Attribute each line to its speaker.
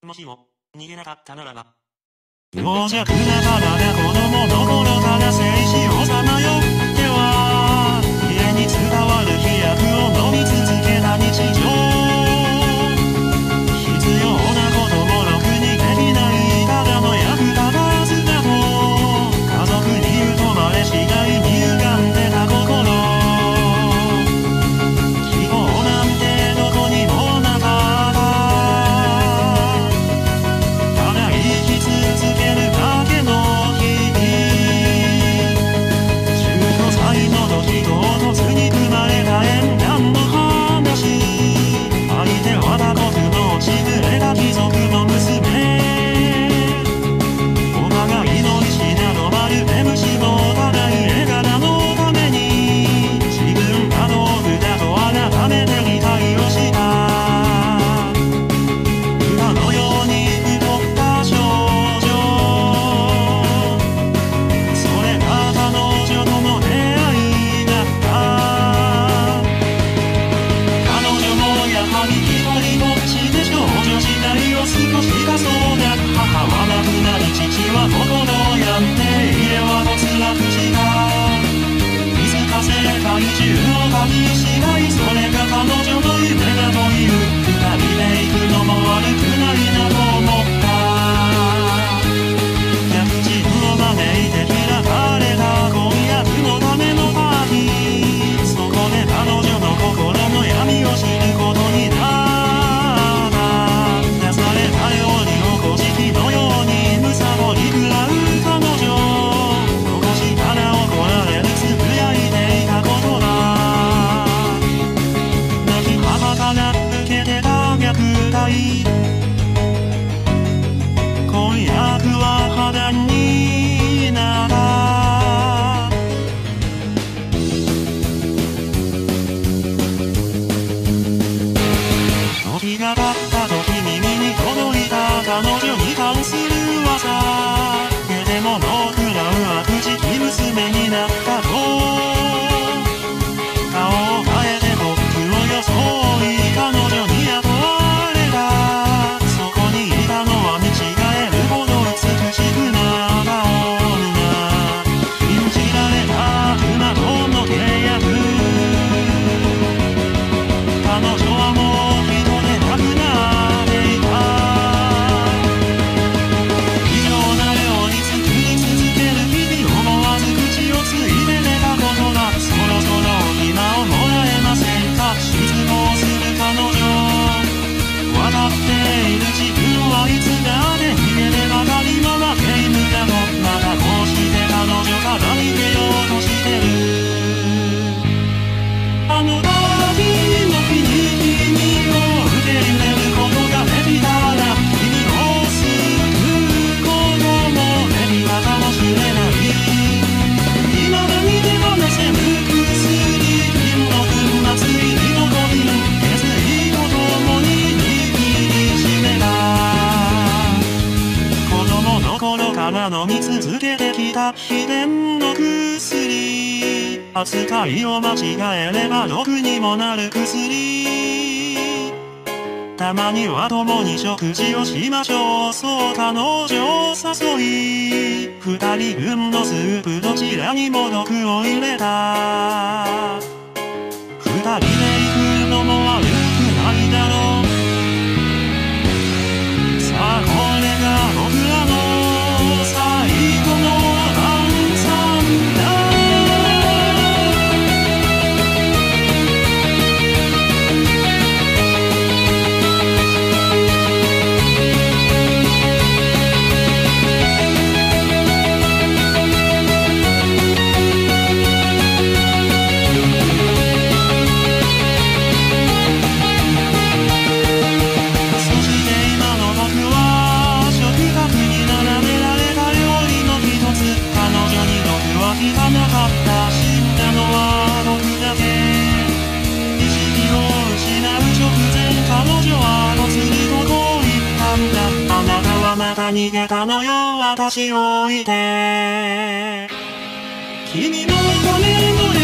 Speaker 1: もしも逃げなかったならば。
Speaker 2: 病弱な体子供の頃から生死をさまよっては家に伝わる飛躍を飲み続けた日常。必要なこともろくにできないただの役立たずだと家族に疎まれ次第に歪んでた心。希望なんてどこにもなかった。ただ生き続けるだけの日々。15歳の時唐突に組まれた縁談の話。相手は他国の落ちぶれた貴族の娘。お互いの意志などまるで無視もただ絵柄のために自分が道具だと改めて理解をした。歌のように太った少女。それが彼女との出会いだった。彼女もやはり一人ぼっちで少女時代を過ごしたそうだ。母は亡くなり父は心を病んで家は没落した。見透かせた一中の旅次第それが彼女の夢だという。二人で行くのも悪くないなと思った。客人を招いて開かれた婚約のためのパーティー。そこで彼女の心の闇を知ることになった。出された料理を古事記のようにむさぼり食らう彼女。残したら怒られるつぶやいていたことだ。亡き母から受けてた虐待。婚約は破談になった。時が経った時耳に届いた彼女に関する噂。手でもの食らう悪事記娘になったと。顔を変えて僕を装い彼女に雇われた。そこにいたのは見違えるほど美しくなった女。禁じられた悪魔との契約。彼女はもう一人で亡くなっていた。異常な量に作り続ける日々。思わず口をついて出たことだ。そろそろお暇をもらえませんか。失望する彼女。笑っている自分はいつだって逃げてばかりのはゲームだと。またこうして彼女から逃げようとしてる。あの時の日に君を受け入れることができたら君を救うこともできたかもしれない。未だに手放せぬ薬。金の粉末入りのコイン。決意とともに握りしめた。子供の頃から飲み続けてきた秘伝の薬。扱いを間違えれば毒にもなる薬。たまには共に食事をしましょう。そう彼女を誘い二人分のスープどちらにも毒を入れた。二人で行くのも悪くないだろう。さあこれが僕らの最後の晩餐だ。逃げたのよ私を置いて。君のための